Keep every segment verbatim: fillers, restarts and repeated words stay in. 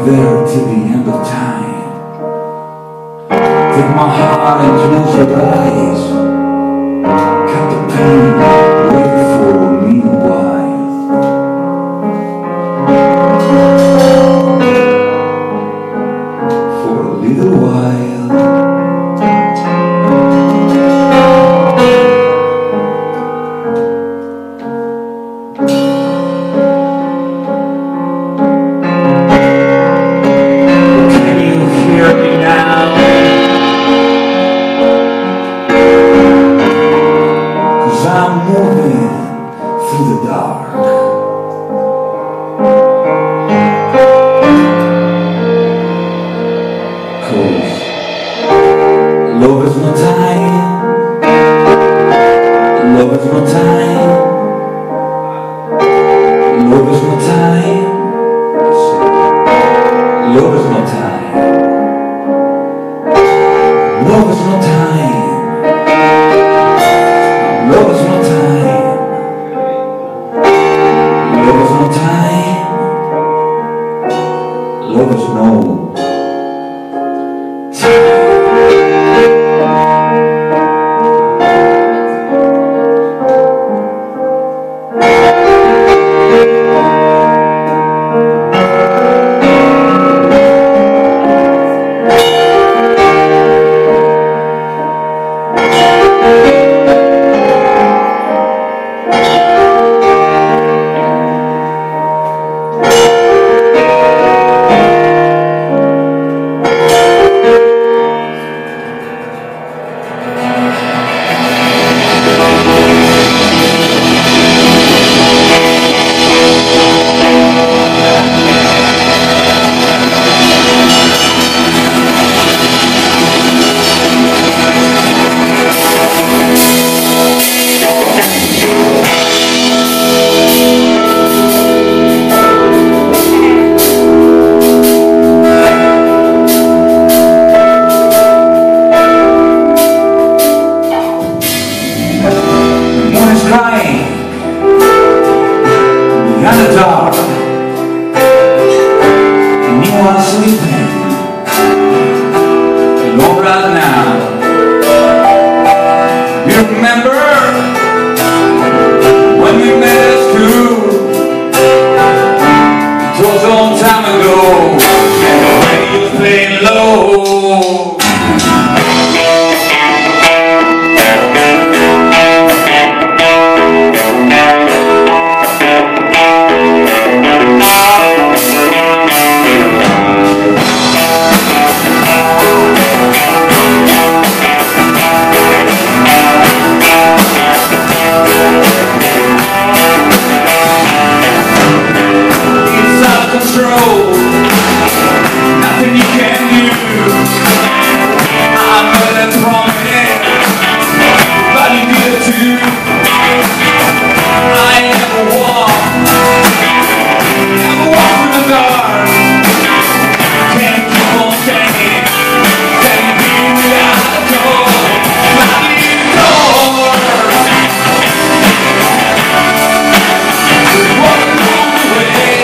there till the end of time. Take my heart and close your eyes. Cut the pain, wait for me a while. For a little while. I'm moving through the dark. Cause love is no time. Love is no time. Love is no time. Love is no time. Love is no time. Love is no time. Love is no time. Love is no time. Crying behind the dark, and you are sleeping alone right now. You remember when we met at school? It was a long time ago, and the radio was playing low. Nothing you can do. I know that promise, but you did it too. I never walk, never walk through the dark. Can't keep on saying that you be without a door. Sliding doors, walking on the way.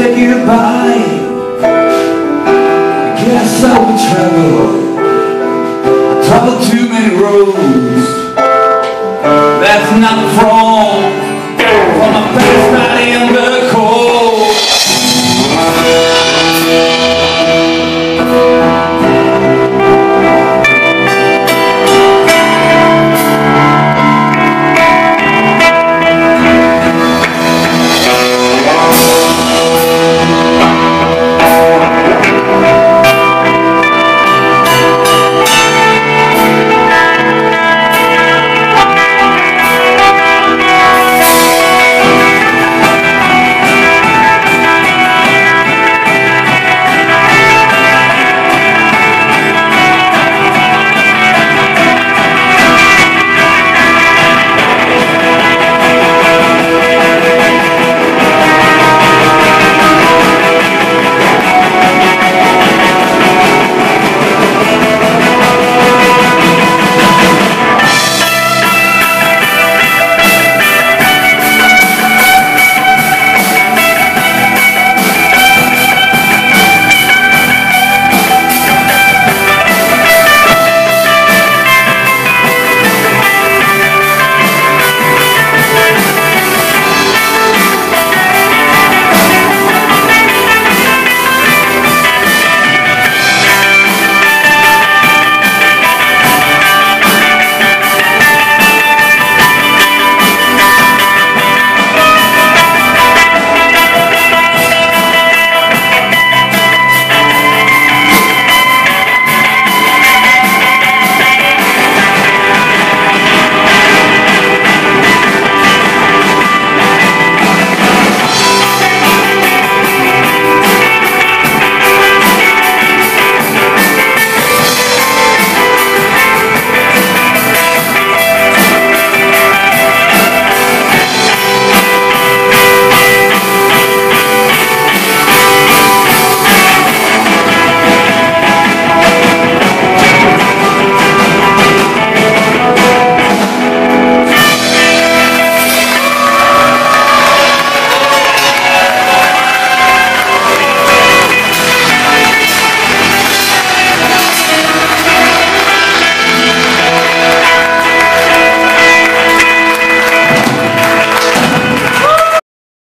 say goodbye. I guess I will travel